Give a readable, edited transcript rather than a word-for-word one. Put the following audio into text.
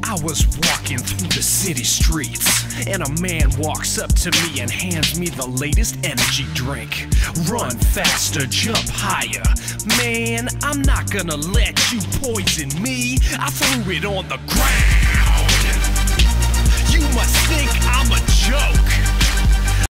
I was walking through the city streets, and a man walks up to me and hands me the latest energy drink. Run faster, jump higher. Man, I'm not gonna let you poison me. I threw it on the ground. You must think I'm a joke.